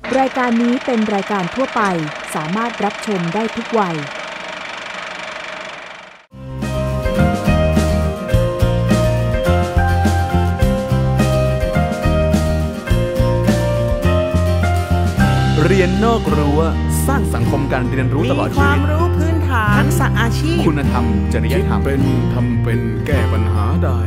รายการนี้เป็นรายการทั่วไปสามารถรับชมได้ทุกวัยเรียนนอกรั้วสร้างสังคมการเรียนรู้ตลอดชีวิตมีความรู้พื้นฐานทักษะอาชีพคุณธรรมจริยธรรมเป็นทำเป็นแก้ปัญหาได้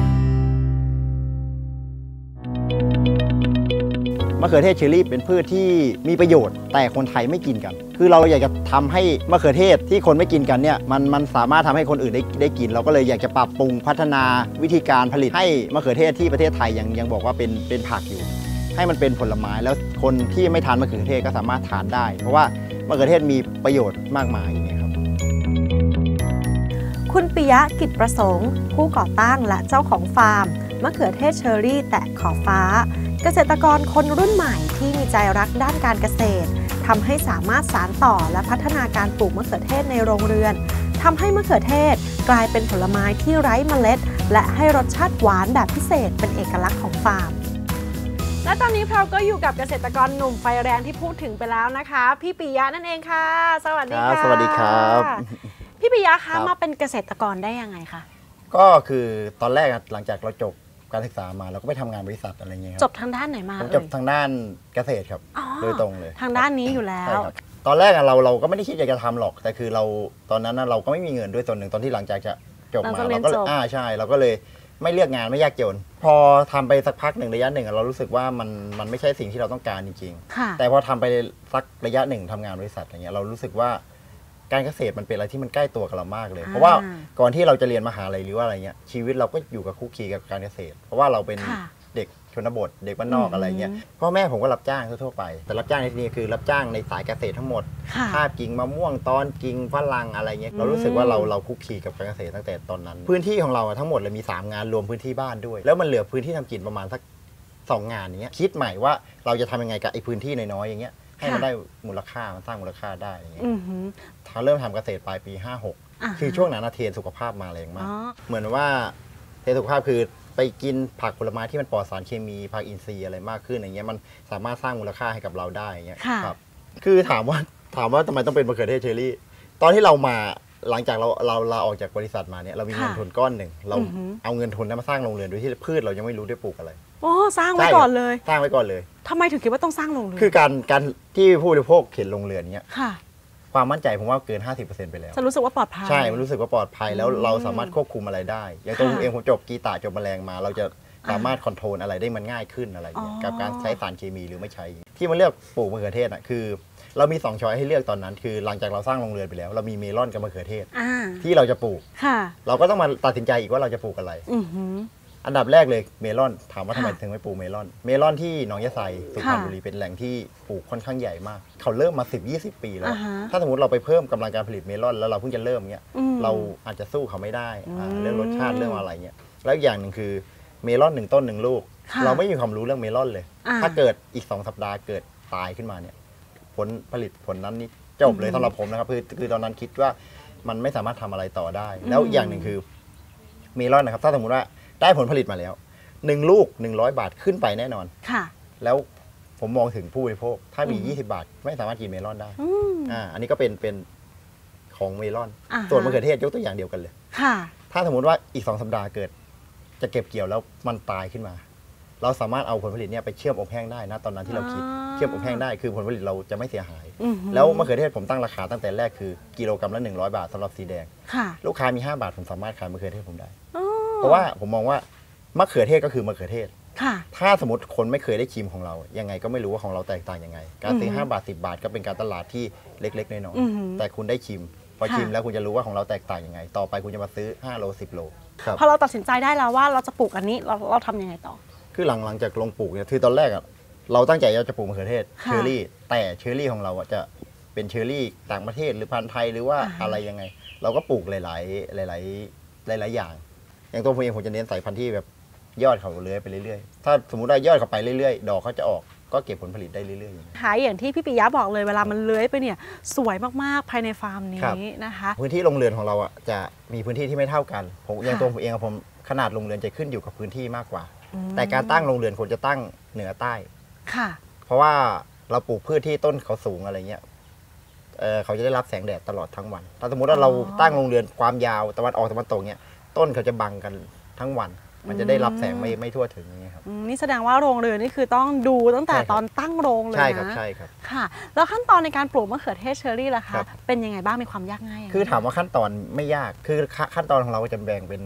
มะเขือเทศเชอรี่เป็นพืชที่มีประโยชน์แต่คนไทยไม่กินกันคือเราอยากจะทำให้มะเขือเทศที่คนไม่กินกันเนี่ยมันสามารถทำให้คนอื่นได้กินเราก็เลยอยากจะปรับปรุงพัฒนาวิธีการผลิตให้มะเขือเทศที่ประเทศไทยยังบอกว่าเป็นผักอยู่ให้มันเป็นผลไม้แล้วคนที่ไม่ทานมะเขือเทศก็สามารถทานได้เพราะว่ามะเขือเทศมีประโยชน์มากมายอย่างนี้ครับคุณปิยะกิจประสงค์ผู้ก่อตั้งและเจ้าของฟาร์มมะเขือเทศเชอรี่แตะขอบฟ้าเกษตรกรคนรุ่นใหม่ที่มีใจรักด้านการเกษตรทำให้สามารถสานต่อและพัฒนาการปลูกมะเขือเทศในโรงเรือนทำให้มะเขือเทศกลายเป็นผลไม้ที่ไร้เมล็ดและให้รสชาติหวานแบบพิเศษเป็นเอกลักษณ์ของฟาร์มและตอนนี้เราก็อยู่กับเกษตรกรหนุ่มไฟแรงที่พูดถึงไปแล้วนะคะพี่ปิยะนั่นเองค่ะสวัสดีค่ะสวัสดีครับพี่ปิยะคะมาเป็นเกษตรกรได้ยังไงคะก็คือตอนแรกหลังจากเราจบการศึกษามาเราก็ไปทำงานบริษัทอะไรเงี้ยจบทางด้านไหนมาผมจบทางด้านเกษตรครับโดยตรงเลยทางด้านนี้อยู่แล้วตอนแรกเราก็ไม่ได้คิดอยากจะทำหรอกแต่คือเราตอนนั้นเราก็ไม่มีเงินด้วยส่วนหนึ่งตอนที่หลังจากจะจบมาเราก็ใช่เราก็เลยไม่เลือกงานไม่ยากจนพอทำไปสักพักหนึ่งระยะหนึ่งเรารู้สึกว่ามันไม่ใช่สิ่งที่เราต้องการจริงๆแต่พอทำไปสักระยะหนึ่งทำงานบริษัทอย่างเงี้ยเรารู้สึกว่าการเกษตรมันเป็นอะไรที่มันใกล้ตัวกับเรามากเลยเพราะว่าก่อนที่เราจะเรียนมหาลัยหรือว่าอะไรเงี้ยชีวิตเราก็อยู่กับคุกคีกับการเกษตรเพราะว่าเราเป็นเด็กชนบทเด็กบ้านนอกอะไรเงี้ยพ่อแม่ผมก็รับจ้างทั่วไปแต่รับจ้างในที่นี้คือรับจ้างในสายเกษตรทั้งหมดทาบกิ่งมะม่วงตอนกิ่งฝรั่งอะไรเงี้ยเรารู้สึกว่าเราคุกคีกับการเกษตรตั้งแต่ตอนนั้นพื้นที่ของเราทั้งหมดเลยมี3งานรวมพื้นที่บ้านด้วยแล้วมันเหลือพื้นที่ทำกินประมาณสัก2งานอย่างเงี้ยคิดใหม่ว่าเราจะทำยังไงกับไอ้พื้นที่น้อยๆอย่างเงี้ยให้มันได้มูลค่ามันสร้างมูลค่าได้อย่างเงี้ยเริ่มทำเกษตรปลายปี56คือช่วงนั้นเทรนสุขภาพมาแรงมากเหมือนว่าเทรนสุขภาพคือไปกินผักผลไม้ที่มันปลอดสารเคมีผักอินทรีย์อะไรมากขึ้นอย่างเงี้ยมันสามารถสร้างมูลค่าให้กับเราได้อย่างเงี้ยครับคือถามว่าทำไมต้องเป็นมะเขือเทศเชอรี่ตอนที่เรามาหลังจากเราลาออกจากบริษัทมาเนี่ยเรามีเงินทุนก้อนหนึ่งเราเอาเงินทุนนั้นมาสร้างโรงเรือนโดยที่พืชเรายังไม่รู้ได้ปลูกอะไรโอ้สร้างไว้ก่อนเลยสร้างไว้ก่อนเลยทำไมถึงคิดว่าต้องสร้างโรงเรือนคือการที่ผู้บริโภคเห็นโรงเรือนเนี้ยความมั่นใจผมว่าเกิน 50% ไปแล้วจะรู้สึกว่าปลอดภัยใช่มันรู้สึกว่าปลอดภัยแล้วเราสามารถควบคุมอะไรได้อย่างตัวผมเองผมจบกีตาจบแมลงมาเราจะสามารถคอนโทรลอะไรได้มันง่ายขึ้นอะไรอย่างเงี้ยกับการใช้สารเคมีหรือไม่ใช้ที่มาเลือกปลูกมะเขือเทศคือเรามี2ช้อยให้เลือกตอนนั้นคือหลังจากเราสร้างโรงเรือนไปแล้วเรามีเมลอนกับมะเขือเทศที่เราจะปลูกเราก็ต้องมาตัดสินใจอีกว่าเราจะปลูกอะไรอันดับแรกเลยเมลอนถามว่าทำไมถึงไม่ปลูกเมลอนที่หนองยะไซสุพรรณบุรีเป็นแหล่งที่ปลูกค่อนข้างใหญ่มากเขาเริ่มมา10-20 ปีแล้วถ้าสมมติเราไปเพิ่มกำลังการผลิตเมลอนแล้วเราเพิ่งจะเริ่มเงี้ยเราอาจจะสู้เขาไม่ได้เรื่องรสชาติเรื่องอะไรเงี้ยแล้วอีกอย่างหนึ่งคือเมลอน1 ต้น 1 ลูกเราไม่มีความรู้เรื่องเมลอนเลยถ้าเกิดอีก2 สัปดาห์เกิดตายขึ้นมาเนี่ยผลนั้นนี่จบเลยสำหรับผมนะครับคือตอนนั้นคิดว่ามันไม่สามารถทำอะไรต่อได้แล้วอย่างหนึ่งคือเมลอนนะครับถ้าสมมติว่าได้ผลผลิตมาแล้ว1 ลูก100 บาทขึ้นไปแน่นอนแล้วผมมองถึงผู้บริโภคถ้ามี20 บาทไม่สามารถกินเมลอนได้อันนี้ก็เป็นของเมลอนส่วนมะเขือเทศยกตัวอย่างเดียวกันเลยถ้าสมมติว่าอีก2 สัปดาห์เกิดจะเก็บเกี่ยวแล้วมันตายขึ้นมาเราสามารถเอาผลผลิตเนี่ยไปเชื่อมอบแห้งได้นะตอนนั้นที่เราคิดเชื่อมอบแห้งได้คือผลผลิตเราจะไม่เสียหายแล้วมะเขือเทศผมตั้งราคาตั้งแต่แรกคือกิโลกรัมละ100 บาทสำหรับสีแดงลูกค้ามี5 บาทผมสามารถขายมะเขือเทศผมได้เพราะว่าผมมองว่ามะเขือเทศก็คือมะเขือเทศถ้าสมมติคนไม่เคยได้ชิมของเรายังไงก็ไม่รู้ว่าของเราแตกต่างยังไงการซื้อ5 บาท10 บาทก็เป็นการตลาดที่เล็กๆน้อยๆแต่คุณได้ชิมพอชิมแล้วคุณจะรู้ว่าของเราแตกต่างยังไงต่อไปคุณจะมาซื้อ5 โล 10 โลพอเราตัดสินใจได้แล้วว่าเราจะปลูกอันนี้เราทำยังไงต่อคือหลังจากลงปลูกเนี่ยคือตอนแรกเราตั้งใจจะปลูกมะเขือเทศเชอรี่แต่เชอรี่ของเราจะเป็นเชอรี่ต่างประเทศหรือพันธุ์ไทยหรือว่าอะไรยังไงเราก็ปลูกหลายอย่างอย่างตัวผมเองผมจะเน้นสายพันธุ์ที่แบบยอดเขาเลื้อยไปเรื่อยๆถ้าสมมติว่ายอดเขาไปเรื่อยๆดอกเขาจะออกก็เก็บผลผลิตได้เรื่อยๆค่ะอย่างที่พี่ปิยะบอกเลยเวลามันเลื้อยไปเนี่ยสวยมากๆภายในฟาร์มนี้นะคะพื้นที่โรงเรือนของเราจะมีพื้นที่ที่ไม่เท่ากันผมอย่างตัวผมเองผมขนาดโรงเรือนจะขึ้นอยู่กับพื้นที่มากกว่าแต่การตั้งโรงเรือนควรจะตั้งเหนือใต้เพราะว่าเราปลูกพืชที่ต้นเขาสูงอะไรเงี้ยเขาจะได้รับแสงแดดตลอดทั้งวันถ้าสมมติว่าเราตั้งโรงเรือนความยาวตะวันออกตะวันตกเนี่ยต้นเขาจะบังกันทั้งวันมันจะได้รับแสงไม่ทั่วถึงอย่างเงี้ยครับนี่แสดงว่าโรงเรือนนี่คือต้องดูตั้งแต่ตอนตั้งโรงเลยนะใช่ครับใช่ครับค่ะแล้วขั้นตอนในการปลูกมะเขือเทศเชอรี่ล่ะคะเป็นยังไงบ้างมีความยากง่ายคือถามว่าขั้นตอนไม่ยากคือขั้นตอนของเราจะแบ่งเป็น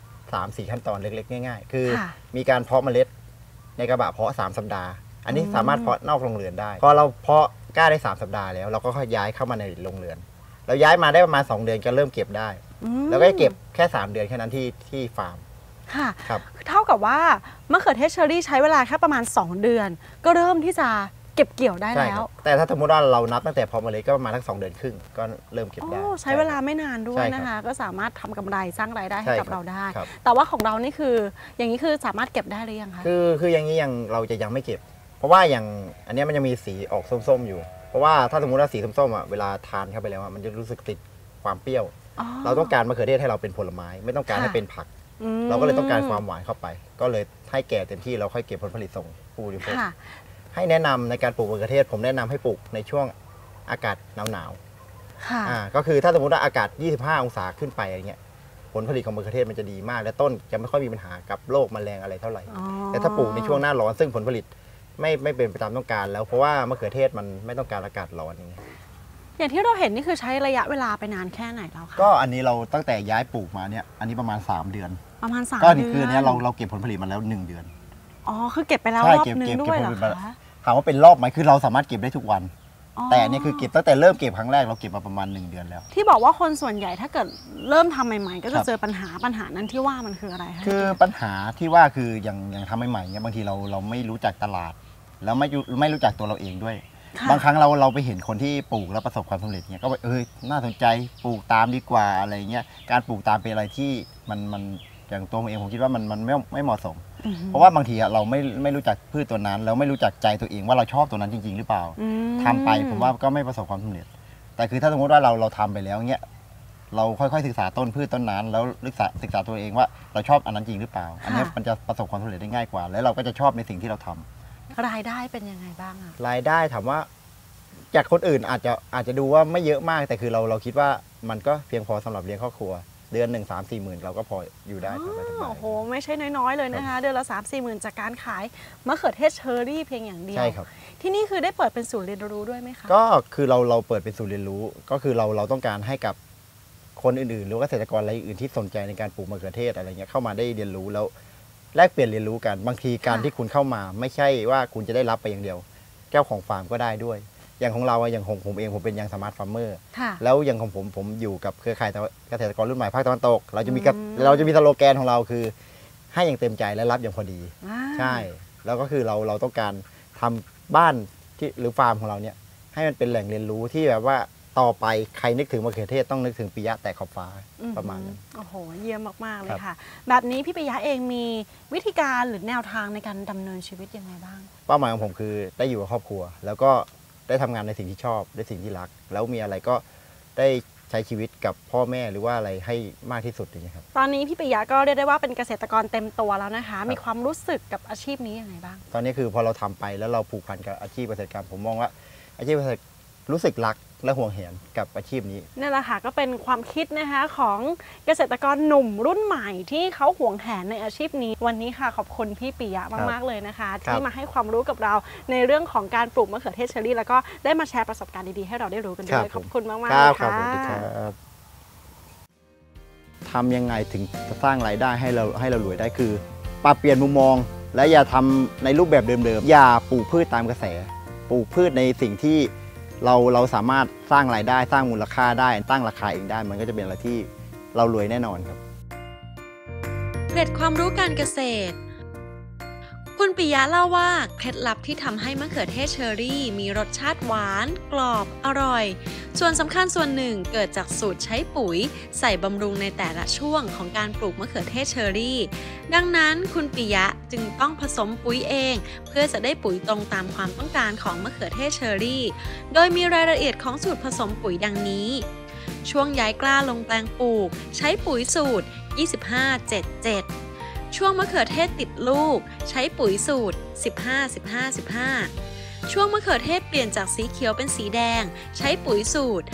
3-4 ขั้นตอนเล็กๆง่ายๆคือมีการเพาะเมล็ดในกระบะเพาะ3 สัปดาห์อันนี้สามารถเพาะนอกโรงเรือนได้พอเราเพาะกล้าได้3 สัปดาห์แล้วเราก็ค่อยย้ายเข้ามาในโรงเรือนเราย้ายมาได้ประมาณ2 เดือนก็เริ่มเก็บได้แล้วก็เก็บแค่3 เดือนแค่นั้นที่ฟาร์มค่ะเท่ากับว่ามะเขือเทศเชอรี่ใช้เวลาแค่ประมาณ2 เดือนก็เริ่มที่จะเก็บเกี่ยวได้แล้วแต่ถ้าสมมติว่าเรานับตั้งแต่เพาะเมล็ดก็ประมาณทั้ง2 เดือนครึ่งก็เริ่มเก็บได้ใช้เวลาไม่นานด้วยนะคะก็สามารถทำกำไรสร้างรายได้ให้กับเราได้แต่ว่าของเรานี่คืออย่างนี้คือสามารถเก็บได้หรือยังคะคืออย่างนี้เราจะยังไม่เก็บเพราะว่าอย่างอันนี้มันยังมีสีออกส้มๆอยู่เพราะว่าถ้าสมมติว่าสีส้มๆเวลาทานเข้าไปแล้วมันจะรู้สึกติดความเปรี้ยวเราต้องการมะเขือเทศให้เราเป็นผลไม้ไม่ต้องการให้เป็นผักเราก็เลยต้องการความหวานเข้าไปก็เลยให้แก่เต็มที่เราค่อยเก็บผลผลิตส่งผู้บริโภคให้แนะนำในการปลูกมะเขือเทศผมแนะนำให้ปลูกในช่วงอากาศหนาวๆก็คือถ้าสมมติว่าอากาศ25 องศาขึ้นไปอะไรเงี้ยผลผลิตของมะเขือเทศมันจะดีมากและต้นจะไม่ค่อยมีปัญหากับโรคแมลงอะไรเท่าไหร่แต่ถ้าปลูกในช่วงหน้าร้อนซึ่งผลผลิตไม่เป็นไปตามต้องการแล้วเพราะว่ามะเขือเทศมันไม่ต้องการอากาศร้อนอย่างที่เราเห็นนี่คือใช้ระยะเวลาไปนานแค่ไหนแล้วคะก็อันนี้เราตั้งแต่ย้ายปลูกมาเนี่ยอันนี้ประมาณ3 เดือนประมาณ3 เดือนก็คือเนี้ยเราเก็บผลผลิตมาแล้ว1 เดือนคือเก็บไปแล้วรอบนึงด้วยเหรอคะถามว่าเป็นรอบไหมคือเราสามารถเก็บได้ทุกวันแต่อันนี้คือเก็บตั้งแต่เริ่มเก็บครั้งแรกเราเก็บมาประมาณ1 เดือนแล้วที่บอกว่าคนส่วนใหญ่ถ้าเกิดเริ่มทำใหม่ๆก็จะเจอปัญหานั้นที่ว่ามันคืออะไรคะคือปัญหาที่ว่าคืออย่างทำใหม่ๆเนี่ยบางทีเราไม่รู้จักตลาดแล้วไม่รู้จักตัวเราเองด้วยบางครั้งเราไปเห็นคนที่ปลูกแล้วประสบความสำเร็จเนี่ยก็น่าสนใจปลูกตามดีกว่าอะไรเงี้ยการปลูกตามเป็นอะไรที่มันอย่างตัวผมเองผมคิดว่ามันไม่เหมาะสมเพราะว่าบางทีเราไม่รู้จักพืชตัวนั้นแล้วไม่รู้จักใจตัวเองว่าเราชอบตัวนั้นจริงๆหรือเปล่าทำไปผมว่าก็ไม่ประสบความสำเร็จแต่คือถ้าสมมติว่าเราทำไปแล้วเงี้ยเราค่อยๆศึกษาต้นพืชต้นนั้นแล้วศึกษาตัวเองว่าเราชอบอันนั้นจริงหรือเปล่าอันนี้มันจะประสบความสำเร็จได้ง่ายกว่าแล้วเราก็จะชอบในสิ่งที่เราทำรายได้เป็นยังไงบ้างรายได้ถามว่าจากคนอื่นอาจจะดูว่าไม่เยอะมากแต่คือเราคิดว่ามันก็เพียงพอสำหรับเลี้ยงครอบครัวเดือน 1-3-4 หมื่นเราก็พออยู่ได้สบายๆโอ้โหไม่ใช่น้อยๆเลยนะคะเดือนละ 3-4 หมื่นจากการขายมะเขือเทศเชอรี่เพียงอย่างเดียวใช่ครับที่นี่คือได้เปิดเป็นศูนย์เรียนรู้ด้วยไหมคะก็คือเราเปิดเป็นศูนย์เรียนรู้ก็คือเราต้องการให้กับคนอื่นๆหรือเกษตรกรรายอื่นที่สนใจในการปลูกมะเขือเทศอะไรเงี้ยเข้ามาได้เรียนรู้แล้วแลกเปลี่ยนเรียนรู้กันบางทีการที่คุณเข้ามาไม่ใช่ว่าคุณจะได้รับไปอย่างเดียวเจ้าของฟาร์มก็ได้ด้วยอย่างของเราอย่างของผมเองผมเป็นยังสมาร์ทฟาร์มเมอร์แล้วอย่างของผมอยู่กับเครือข่ายเกษตรกรรุ่นใหม่ภาคตะวันตกเราจะมีสโลแกนของเราคือให้อย่างเต็มใจและรับอย่างพอดีใช่แล้วก็คือเราต้องการทำบ้านที่หรือฟาร์มของเราเนี่ยให้มันเป็นแหล่งเรียนรู้ที่แบบว่าต่อไปใครนึกถึงมะเขือเทศต้องนึกถึงปิยะแต่ขอบฟ้าประมาณนั้นโอ้โหเยี่ยมมากๆเลยค่ะแบบนี้พี่ปิยะเองมีวิธีการหรือแนวทางในการดำเนินชีวิตยังไงบ้างเป้าหมายของผมคือได้อยู่กับครอบครัวแล้วก็ได้ทำงานในสิ่งที่ชอบในสิ่งที่รักแล้วมีอะไรก็ได้ใช้ชีวิตกับพ่อแม่หรือว่าอะไรให้มากที่สุดอย่างนี้ครับตอนนี้พี่ปิยะก็เรียกได้ว่าเป็นเกษตรกรเต็มตัวแล้วนะคะมีความรู้สึกกับอาชีพนี้ยังไงบ้างตอนนี้คือพอเราทำไปแล้วเราผูกพันกับอาชีพเกษตรกรรมผมมองว่าอาชีพเกษตรรู้สึกรักและห่วงแหนกับอาชีพนี้นี่แหละค่ะก็เป็นความคิดนะคะของเกษตรกรหนุ่มรุ่นใหม่ที่เขาห่วงแหนในอาชีพนี้วันนี้ค่ะขอบคุณพี่ปิยะมากๆเลยนะคะที่มาให้ความรู้กับเราในเรื่องของการปลูกมะเขือเทศเชอรี่แล้วก็ได้มาแชร์ประสบการณ์ดีๆให้เราได้รู้กันด้วยขอบคุณมากๆเลยค่ะทำยังไงถึงจะสร้างรายได้ให้เรารวยได้คือปรับเปลี่ยนมุมมองและอย่าทำในรูปแบบเดิมๆอย่าปลูกพืชตามกระแสปลูกพืชในสิ่งที่เราสามารถสร้างรายได้สร้างมูลค่าได้ตั้งราคาเองได้มันก็จะเป็นอะไรที่เรารวยแน่นอนครับเกร็ดความรู้การเกษตรคุณปิยะเล่าว่าเคล็ดลับที่ทำให้มะเขือเทศเชอรี่มีรสชาติหวานกรอบอร่อยส่วนสำคัญส่วนหนึ่งเกิดจากสูตรใช้ปุ๋ยใส่บำรุงในแต่ละช่วงของการปลูกมะเขือเทศเชอรี่ดังนั้นคุณปิยะจึงต้องผสมปุ๋ยเองเพื่อจะได้ปุ๋ยตรงตามความต้องการของมะเขือเทศเชอรี่โดยมีรายละเอียดของสูตรผสมปุ๋ยดังนี้ช่วงย้ายกล้าลงแปลงปลูกใช้ปุ๋ยสูตร 25-7-7ช่วงมะเขือเทศติดลูกใช้ปุ๋ยสูตร 15-15-15 ช่วงมะเขือเทศเปลี่ยนจากสีเขียวเป็นสีแดงใช้ปุ๋ยสูตร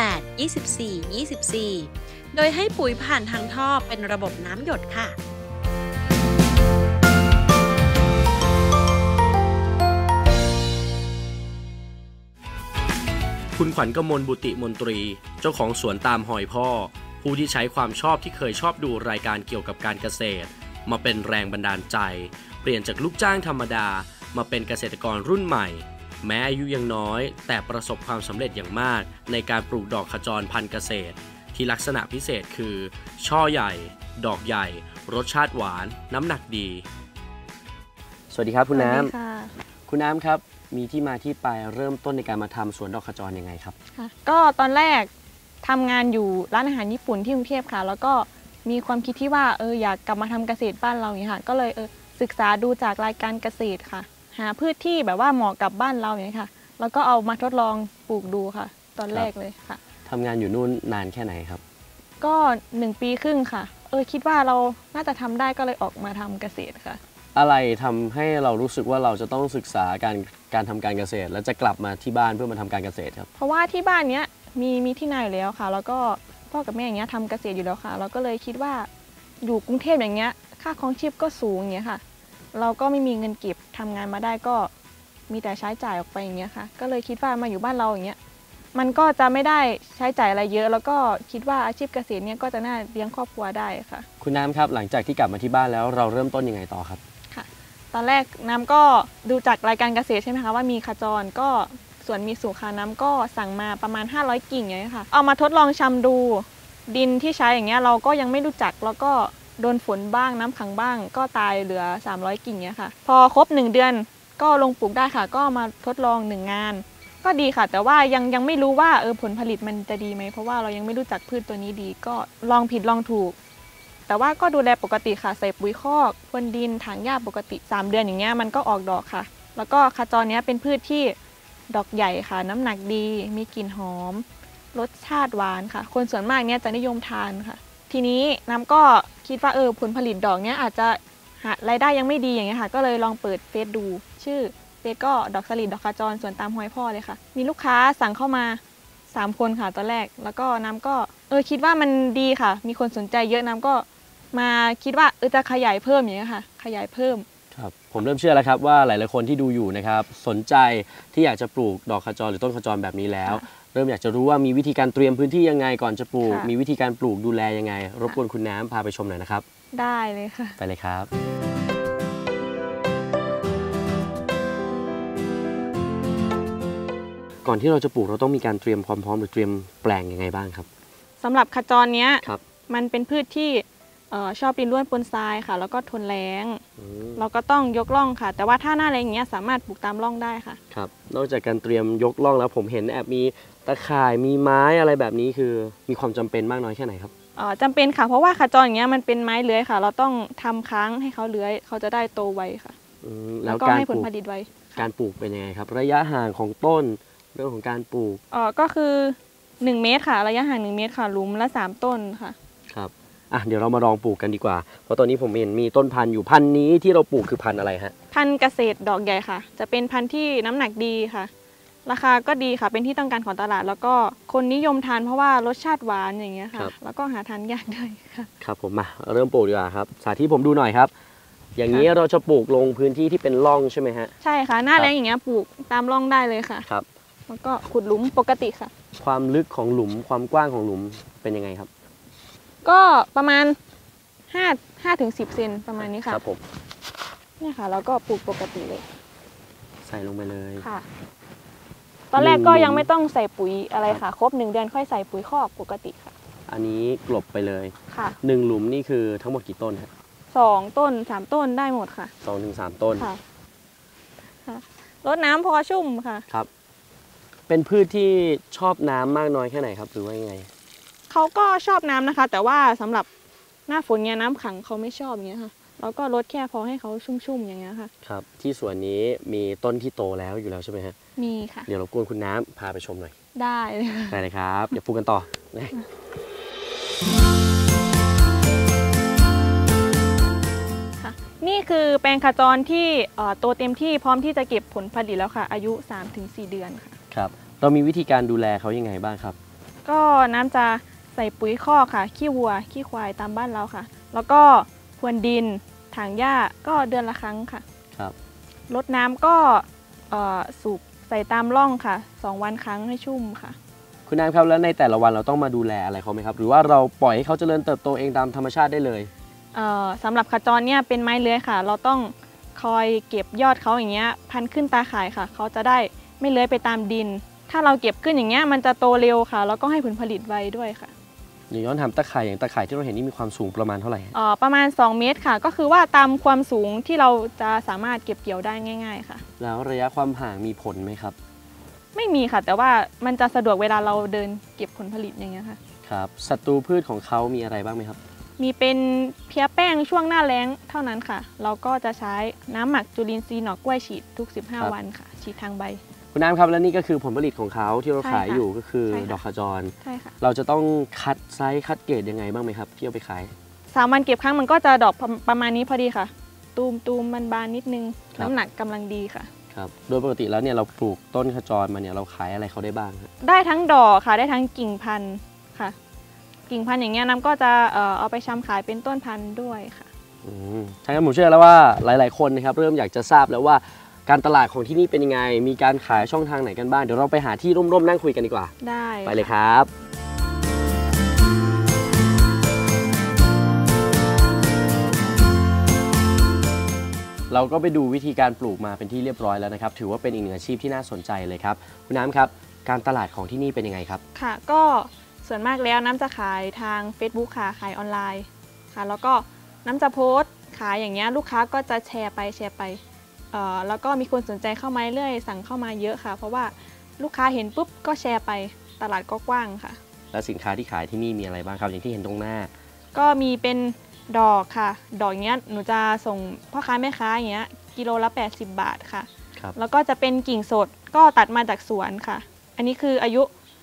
8-24-24 โดยให้ปุ๋ยผ่านทางท่อเป็นระบบน้ำหยดค่ะคุณขวัญกมลบุติมนตรีเจ้าของสวนตามหอยพ่อผู้ที่ใช้ความชอบที่เคยชอบดูรายการเกี่ยวกับการเกษตรมาเป็นแรงบันดาลใจเปลี่ยนจากลูกจ้างธรรมดามาเป็นเกษตรกรรุ่นใหม่แม้อายุยังน้อยแต่ประสบความสำเร็จอย่างมากในการปลูกดอกขจรพันธุ์เกษตรที่ลักษณะพิเศษคือช่อใหญ่ดอกใหญ่รสชาติหวานน้ำหนักดีสวัสดีครับคุณน้ำคุณน้ำครับมีที่มาที่ไปเริ่มต้นในการมาทำสวนดอกขจรยังไงครับก็ตอนแรกทำงานอยู่ร้านอาหารญี่ปุ่นที่กรุงเทพค่ะแล้วก็มีความคิดที่ว่าอยากกลับมาทำเกษตรบ้านเราอย่างนี้ค่ะก็เลยศึกษาดูจากรายการเกษตรค่ะหาพืชที่แบบว่าเหมาะกับบ้านเราอย่างนี้ค่ะแล้วก็เอามาทดลองปลูกดูค่ะตอนแรกเลยค่ะทำงานอยู่นู่นนานแค่ไหนครับก็1 ปีครึ่งค่ะคิดว่าเราน่าจะทำได้ก็เลยออกมาทำเกษตรค่ะอะไรทำให้เรารู้สึกว่าเราจะต้องศึกษาการทำการเกษตรแล้วจะกลับมาที่บ้านเพื่อมาทำการเกษตรครับเพราะว่าที่บ้านเนี้ยมีที่นาอยู่แล้วค่ะแล้วก็พ่อกับแม่อย่างเงี้ยทำเกษตรอยู่แล้วค่ะเราก็เลยคิดว่าอยู่กรุงเทพอย่างเงี้ยค่าครองชีพก็สูงอย่างเงี้ยค่ะเราก็ไม่มีเงินเก็บทำงานมาได้ก็มีแต่ใช้จ่ายออกไปอย่างเงี้ยค่ะก็เลยคิดว่ามาอยู่บ้านเราอย่างเงี้ยมันก็จะไม่ได้ใช้จ่ายอะไรเยอะแล้วก็คิดว่าอาชีพเกษตรเนี้ยก็จะน่าเลี้ยงครอบครัวได้ค่ะคุณน้ำครับหลังจากที่กลับมาที่บ้านแล้วเราเริ่มต้นยังไงต่อครับตอนแรกน้ำก็ดูจากรายการเกษตรใช่ไหมคะว่ามีขจรก็ส่วนมีสุขาน้ำก็สั่งมาประมาณ500กิ่งอย่างนี้ค่ะเอามาทดลองชำดูดินที่ใช้อย่างเงี้ยเราก็ยังไม่รู้จักแล้วก็โดนฝนบ้างน้ำขังบ้างก็ตายเหลือ300กิ่งเนี้ยค่ะพอครบ1 เดือนก็ลงปลูกได้ค่ะก็มาทดลอง1 งานก็ดีค่ะแต่ว่ายังไม่รู้ว่าผลผลิตมันจะดีไหมเพราะว่าเรายังไม่รู้จักพืชตัวนี้ดีก็ลองผิดลองถูกแต่ว่าก็ดูแลปกติค่ะใส่ปุ๋ยคอกพรวนดินถางหญ้าปกติ3 เดือนอย่างเงี้ยมันก็ออกดอกค่ะแล้วก็ขจรเนี้ยเป็นพืชที่ดอกใหญ่ค่ะน้ำหนักดีมีกลิ่นหอมรสชาติหวานค่ะคนส่วนมากเนี้ยจะนิยมทานค่ะทีนี้น้ำก็คิดว่าผลผลิตดอกเนี้ยอาจจะหารายได้ยังไม่ดีอย่างเงี้ยค่ะก็เลยลองเปิดเฟซดูชื่อเฟซก็ดอกสลิดดอกขจรสวนตามหอยพ่อเลยค่ะมีลูกค้าสั่งเข้ามา3 คนค่ะตอนแรกแล้วก็น้ำก็คิดว่ามันดีค่ะมีคนสนใจเยอะน้ำก็มาคิดว่าจะขยายเพิ่มอย่างนี้ค่ะขยายเพิ่มครับผมเริ่มเชื่อแล้วครับว่าหลายๆคนที่ดูอยู่นะครับสนใจที่อยากจะปลูกดอกขจรหรือต้นขจรแบบนี้แล้วเริ่มอยากจะรู้ว่ามีวิธีการเตรียมพื้นที่ยังไงก่อนจะปลูกมีวิธีการปลูกดูแลยังไงรบกวนคุณน้ำพาไปชมหน่อยนะครับได้เลยค่ะไปเลยครับก่อนที่เราจะปลูกเราต้องมีการเตรียมความพร้อมหรือเตรียมแปลงยังไงบ้างครับสำหรับขจรเนี้ยมันเป็นพืชที่ชอบดินร่วนปนทรายค่ะแล้วก็ทนแล้งเราก็ต้องยกร่องค่ะแต่ว่าถ้าหน้าแล้งอย่างเงี้ยสามารถปลูกตามร่องได้ค่ะครับนอกจากการเตรียมยกร่องแล้วผมเห็นแอบมีตะข่ายมีไม้อะไรแบบนี้คือมีความจำเป็นมากน้อยแค่ไหนครับจำเป็นค่ะเพราะว่าขจรอย่างเงี้ยมันเป็นไม้เลื้อยค่ะเราต้องทำค้างให้เขาเลื้อยเขาจะได้โตไวค่ะแล้วก็ให้ผลผลิตไวการปลูกเป็นยังไงครับระยะห่างของต้นเรื่องของการปลูกก็คือ1 เมตรค่ะระยะห่าง1 เมตรค่ะหลุมละ3 ต้นค่ะครับเดี๋ยวเรามาลองปลูกกันดีกว่าเพราะตอนนี้ผมเห็นมีต้นพันธุ์อยู่พันธุ์นี้ที่เราปลูกคือพันธุ์อะไรฮะพันธุ์เกษตรดอกใหญ่ค่ะจะเป็นพันธุ์ที่น้ำหนักดีค่ะราคาก็ดีค่ะเป็นที่ต้องการของตลาดแล้วก็คนนิยมทานเพราะว่ารสชาติหวานอย่างเงี้ยค่ะแล้วก็หาทานยากด้วยค่ะครับผมมาเริ่มปลูกดีกว่าครับสาธิตผมดูหน่อยครับอย่างนี้เราจะปลูกลงพื้นที่ที่เป็นร่องใช่ไหมฮะใช่ค่ะหน้าแล้งอย่างเงี้ยปลูกตามร่องได้เลยค่ะครับแล้วก็ขุดหลุมปกติค่ะความลึกของหลุมความกว้างของหลุมเป็นยังไงครับก็ประมาณ5 ถึง 10 เซนประมาณนี้ค่ะครับผมเนี่ยค่ะแล้วก็ปลูกปกติเลยใส่ลงไปเลยค่ะตอนแรกก็ยังไม่ต้องใส่ปุ๋ยอะไรค่ะครบ1 เดือนค่อยใส่ปุ๋ยคอกปกติค่ะอันนี้กลบไปเลยค่ะ 1 หลุมนี่คือทั้งหมดกี่ต้นครับ 2 ต้น 3 ต้นได้หมดค่ะ 2 ถึง 3 ต้นค่ะรดน้ำพอชุ่มค่ะครับเป็นพืชที่ชอบน้ำมากน้อยแค่ไหนครับหรือว่ายังไงเขาก็ชอบน้ำนะคะแต่ว่าสำหรับหน้าฝนเนี่ยน้ำขังเขาไม่ชอบอย่างเงี้ยค่ะแล้วก็ลดแค่พอให้เขาชุ่มๆอย่างเงี้ยค่ะครับที่สวนนี้มีต้นที่โตแล้วอยู่แล้วใช่ไหมฮะมีค่ะเดี๋ยวเรากวนคุณน้ำพาไปชมหน่อยได้เลยครับเดี๋ยวปลูกกันต่อค่ะนี่คือแปลงขจรที่โตเต็มที่พร้อมที่จะเก็บผลผลิตแล้วค่ะอายุ 3-4 เดือนค่ะครับเรามีวิธีการดูแลเขายังไงบ้างครับก็น้ำจะใส่ปุ๋ยคอกค่ะขี้วัวขี้ควายตามบ้านเราค่ะแล้วก็พรวนดินถางหญ้าก็เดือนละครั้งค่ะครับรดน้ำก็สูบใส่ตามร่องค่ะ2 วันครั้งให้ชุ่มค่ะคุณน้ำครับแล้วในแต่ละวันเราต้องมาดูแลอะไรเขาไหมครับหรือว่าเราปล่อยให้เขาเจริญเติบโตเองตามธรรมชาติได้เลยสำหรับขจรเนี่ยเป็นไม้เลื้อยค่ะเราต้องคอยเก็บยอดเขาอย่างเงี้ยพันขึ้นตาข่ายค่ะเขาจะได้ไม่เลื้อยไปตามดินถ้าเราเก็บขึ้นอย่างเงี้ยมันจะโตเร็วค่ะแล้วก็ให้ผลผลิตไวด้วยค่ะอย่างย้อนถามตะข่ายอย่างตะข่ายที่เราเห็นนี่มีความสูงประมาณเท่าไหร่ประมาณ2 เมตรค่ะก็คือว่าตามความสูงที่เราจะสามารถเก็บเกี่ยวได้ง่ายๆค่ะแล้วระยะความห่างมีผลไหมครับไม่มีค่ะแต่ว่ามันจะสะดวกเวลาเราเดินเก็บผลผลิตอย่างเงี้ยค่ะครับศัตรูพืชของเขามีอะไรบ้างไหมครับมีเป็นเพี้ยแป้งช่วงหน้าแล้งเท่านั้นค่ะเราก็จะใช้น้ำหมักจุลินทรีย์หน่อกล้วยฉีดทุก15 วันค่ะฉีดทางใบคุณน้ำครับและนี่ก็คือผลผลิตของเขาที่เราขายอยู่ก็คือดอกขจรใช่ค่ะเราจะต้องคัดไซส์คัดเกรดยังไงบ้างไหมครับที่เอาไปขาย 3 วันเก็บครั้งมันก็จะดอกประมาณนี้พอดีค่ะตูมบานนิดนึงน้ำหนักกำลังดีค่ะครับโดยปกติแล้วเนี่ยเราปลูกต้นขจรมาเนี่ยเราขายอะไรเขาได้บ้างได้ทั้งดอกค่ะได้ทั้งกิ่งพันธุ์ค่ะกิ่งพันธุ์อย่างเงี้ยน้ำก็จะเอาไปชำขายเป็นต้นพันธุ์ด้วยค่ะถ้างั้นผมเชื่อแล้วว่าหลายๆคนนะครับเริ่มอยากจะทราบแล้วว่าการตลาดของที่นี่เป็นยังไงมีการขายช่องทางไหนกันบ้างเดี๋ยวเราไปหาที่ร่มๆนั่งคุยกันดีกว่าได้ไปเลยครับเราก็ไปดูวิธีการปลูกมาเป็นที่เรียบร้อยแล้วนะครับถือว่าเป็นอีกหนึ่งอาชีพที่น่าสนใจเลยครับคุณน้ำครับการตลาดของที่นี่เป็นยังไงครับค่ะก็ส่วนมากแล้วน้ำจะขายทาง Facebook ค่ะขายออนไลน์ค่ะแล้วก็น้ำจะโพสต์ขายอย่างเงี้ยลูกค้าก็จะแชร์ไปแล้วก็มีคนสนใจเข้ามาเรื่อยสั่งเข้ามาเยอะค่ะเพราะว่าลูกค้าเห็นปุ๊บก็แชร์ไปตลาดก็กว้างค่ะแล้วสินค้าที่ขายที่นี่มีอะไรบ้างครับอย่างที่เห็นตรงหน้าก็มีเป็นดอกค่ะดอกเงี้ยหนูจะส่งพ่อค้าแม่ค้าอย่างเงี้ยกิโลละ80 บาทค่ะแล้วก็จะเป็นกิ่งสดก็ตัดมาจากสวนค่ะอันนี้คืออายุ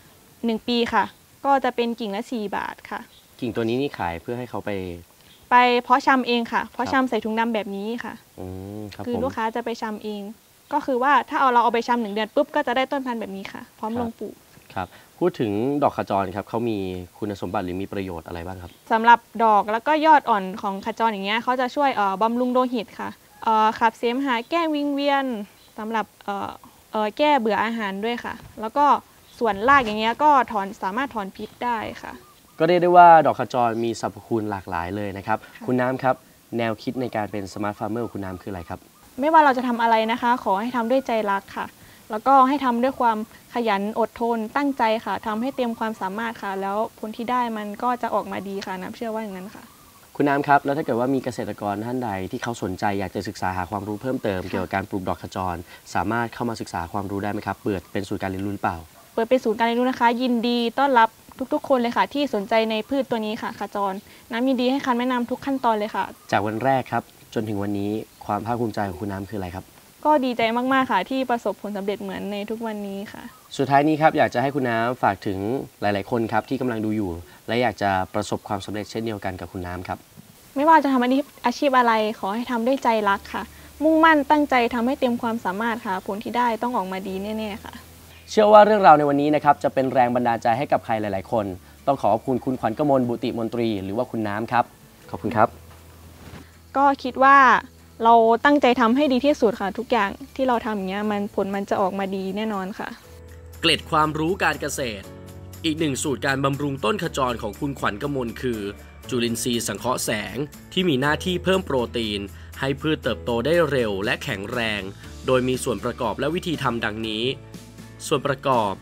1 ปีค่ะก็จะเป็นกิ่งละ4 บาทค่ะกิ่งตัวนี้นี่ขายเพื่อให้เขาไปเพาะชำเองค่ะเพาะชำใส่ถุงดำแบบนี้ค่ะคือลูกค้าจะไปชำเองก็คือว่าถ้าเราเอาไปชำ1 เดือนปุ๊บก็จะได้ต้นพันธุ์แบบนี้ค่ะพร้อมลงปลูกครับพูดถึงดอกขจรครับเขามีคุณสมบัติหรือมีประโยชน์อะไรบ้างครับสำหรับดอกแล้วก็ยอดอ่อนของขจรอย่างเงี้ยเขาจะช่วยบำรุงโลหิตค่ะขับเสมหะแก้วิงเวียนสำหรับแก้เบื่ออาหารด้วยค่ะแล้วก็ส่วนรากอย่างเงี้ยก็สามารถถอนพิษได้ค่ะก็เรียกได้ว่าดอกขจรมีสรรพคุณหลากหลายเลยนะครับคุณน้ำครับแนวคิดในการเป็นสมาร์ทฟาร์มเมอร์คุณน้ำคืออะไรครับไม่ว่าเราจะทำอะไรนะคะขอให้ทำด้วยใจรักค่ะแล้วก็ให้ทำด้วยความขยันอดทนตั้งใจค่ะทำให้เต็มความสามารถค่ะแล้วผลที่ได้มันก็จะออกมาดีค่ะน้ำเชื่อว่าอย่างนั้นค่ะคุณน้ำครับแล้วถ้าเกิดว่ามีเกษตรกรท่านใดที่เขาสนใจอยากจะศึกษาหาความรู้เพิ่มเติมเกี่ยวกับการปลูกดอกขจรสามารถเข้ามาศึกษาความรู้ได้ไหมครับเปิดเป็นศูนย์การเรียนรู้หรือเปล่าเปิดเป็นศูนย์การเรียนรู้นะคะยินดีต้อนรับทุกๆคนเลยค่ะที่สนใจในพืชตัวนี้ค่ะขจรน้ำยินดีให้คำแนะนำทุกขั้นตอนเลยค่ะจากวันแรกครับจนถึงวันนี้ความภาคภูมิใจของคุณน้ำคืออะไรครับก็ดีใจมากๆค่ะที่ประสบผลสำเร็จเหมือนในทุกวันนี้ค่ะสุดท้ายนี้ครับอยากจะให้คุณน้ำฝากถึงหลายๆคนครับที่กำลังดูอยู่และอยากจะประสบความสำเร็จเช่นเดียวกันกับคุณน้ำครับไม่ว่าจะทำอาชีพอะไรขอให้ทำด้วยใจรักค่ะมุ่งมั่นตั้งใจทำให้เต็มความสามารถค่ะผลที่ได้ต้องออกมาดีแน่ๆค่ะเชื่อว่าเรื่องราวในวันนี้นะครับจะเป็นแรงบันดาลใจให้กับใครหลายๆคนต้องขอบคุณคุณขวัญกมลบุติมนตรีหรือว่าคุณน้ำครับขอบคุณครับก็คิดว่าเราตั้งใจทำให้ดีที่สุดค่ะทุกอย่างที่เราทำอย่างเงี้ยผลมันจะออกมาดีแน่นอนค่ะเกล็ดความรู้การเกษตรอีกหนึ่งสูตรการบำรุงต้นขจรของคุณขวัญกมลคือจุลินทรีย์สังเคราะห์แสงที่มีหน้าที่เพิ่มโปรตีนให้พืชเติบโตได้เร็วและแข็งแรงโดยมีส่วนประกอบและวิธีทำดังนี้ส่วนประกอบ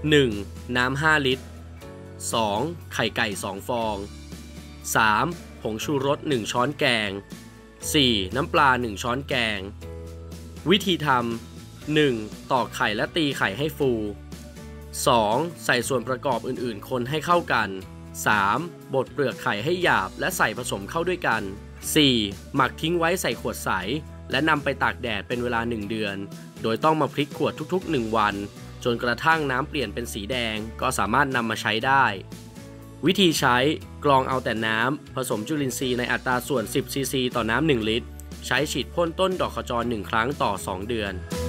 1. น้ำ5 ลิตร 2. ไข่ไก่2 ฟอง 3. ผงชูรส1 ช้อนแกง 4. น้ำปลา1 ช้อนแกงวิธีทำ 1. ตอกไข่และตีไข่ให้ฟู 2. ใส่ส่วนประกอบอื่นๆคนให้เข้ากัน 3. บดเปลือกไข่ให้หยาบและใส่ผสมเข้าด้วยกัน 4. หมักทิ้งไว้ใส่ขวดใสและนำไปตากแดดเป็นเวลา1 เดือนโดยต้องมาพลิกขวดทุกๆ1 วันจนกระทั่งน้ำเปลี่ยนเป็นสีแดงก็สามารถนำมาใช้ได้วิธีใช้กรองเอาแต่น้ำผสมจุลินทรีย์ในอัตราส่วน10 ซีซีต่อน้ำ1 ลิตรใช้ฉีดพ่นต้นดอกขจร1 ครั้งต่อ 2 เดือน